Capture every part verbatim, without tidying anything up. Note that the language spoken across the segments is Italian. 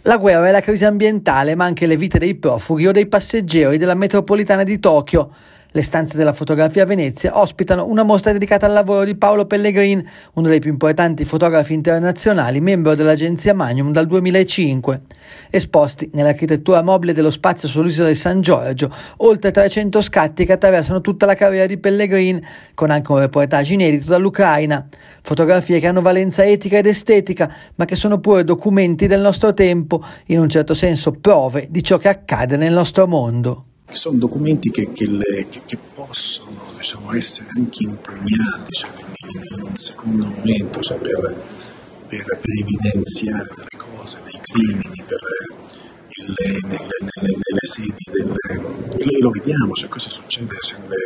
La guerra e la crisi ambientale, ma anche le vite dei profughi o dei passeggeri della metropolitana di Tokyo. Le stanze della fotografia a Venezia ospitano una mostra dedicata al lavoro di Paolo Pellegrin, uno dei più importanti fotografi internazionali, membro dell'agenzia Magnum dal duemilacinque. Esposti nell'architettura mobile dello spazio sull'isola di San Giorgio, oltre trecento scatti che attraversano tutta la carriera di Pellegrin, con anche un reportage inedito dall'Ucraina. Fotografie che hanno valenza etica ed estetica, ma che sono pure documenti del nostro tempo, in un certo senso prove di ciò che accade nel nostro mondo. Sono documenti che, che, le, che, che possono diciamo, essere anche impugnati cioè, in, in un secondo momento cioè, per, per, per evidenziare delle cose, dei crimini, per il, nelle, nelle, nelle sedi del, e lo, lo vediamo, cioè, cosa succede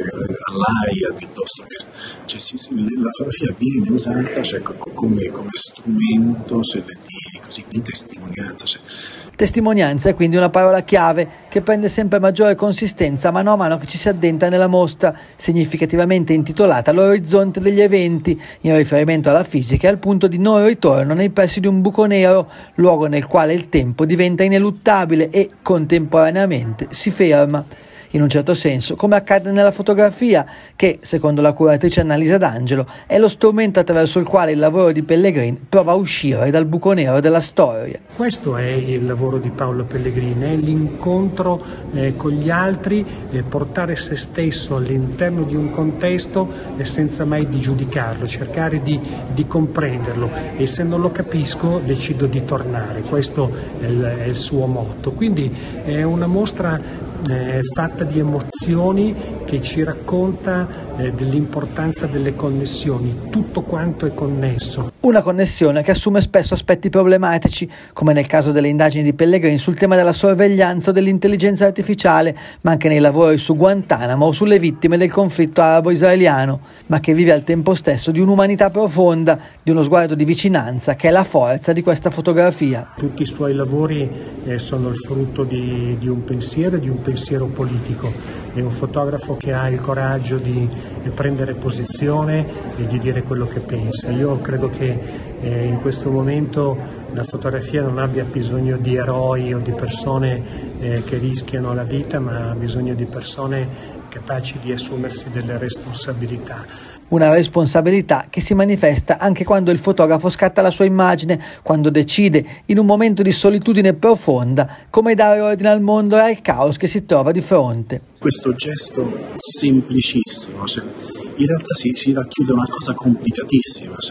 all'Aia piuttosto che cioè, sì, sì, la fotografia viene usata cioè, come, come strumento cioè, di, così, di testimonianza. Cioè, Testimonianza è quindi una parola chiave che prende sempre maggiore consistenza mano a mano che ci si addentra nella mostra, significativamente intitolata L'orizzonte degli eventi, in riferimento alla fisica e al punto di non ritorno nei pressi di un buco nero, luogo nel quale il tempo diventa ineluttabile e, contemporaneamente, si ferma. In un certo senso, come accade nella fotografia, che, secondo la curatrice Annalisa D'Angelo, è lo strumento attraverso il quale il lavoro di Pellegrin prova a uscire dal buco nero della storia. Questo è il lavoro di Paolo Pellegrin, è l'incontro eh, con gli altri, eh, portare se stesso all'interno di un contesto eh, senza mai di giudicarlo, cercare di, di comprenderlo e se non lo capisco decido di tornare, questo è il, è il suo motto. Quindi è una mostra Eh, fatta di emozioni che ci racconta eh, dell'importanza delle connessioni, tutto quanto è connesso. Una connessione che assume spesso aspetti problematici, come nel caso delle indagini di Pellegrin sul tema della sorveglianza o dell'intelligenza artificiale, ma anche nei lavori su Guantanamo o sulle vittime del conflitto arabo-israeliano, ma che vive al tempo stesso di un'umanità profonda, di uno sguardo di vicinanza che è la forza di questa fotografia. Tutti i suoi lavori eh, sono il frutto di, di un pensiero e di un pensiero politico. È un fotografo che ha il coraggio di prendere posizione e di dire quello che pensa. Io credo che eh, in questo momento la fotografia non abbia bisogno di eroi o di persone eh, che rischiano la vita, ma ha bisogno di persone capaci di assumersi delle responsabilità. Una responsabilità che si manifesta anche quando il fotografo scatta la sua immagine, quando decide, in un momento di solitudine profonda, come dare ordine al mondo e al caos che si trova di fronte. Questo gesto semplicissimo, cioè, in realtà si, si racchiude una cosa complicatissima, cioè,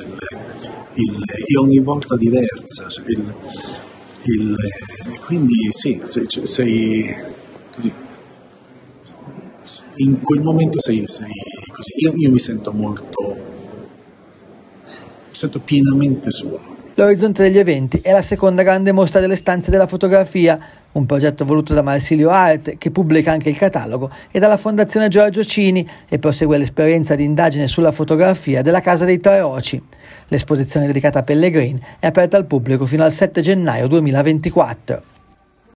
il, il, e ogni volta diversa. Cioè, il, il, quindi sì, sei, sei così. In quel momento sei, sei così, io, io mi sento molto, mi sento pienamente solo. L'orizzonte degli eventi è la seconda grande mostra delle stanze della fotografia, un progetto voluto da Marsilio Art, che pubblica anche il catalogo, e dalla Fondazione Giorgio Cini, e prosegue l'esperienza di indagine sulla fotografia della Casa dei Tre Oci. L'esposizione dedicata a Pellegrin è aperta al pubblico fino al sette gennaio duemilaventiquattro.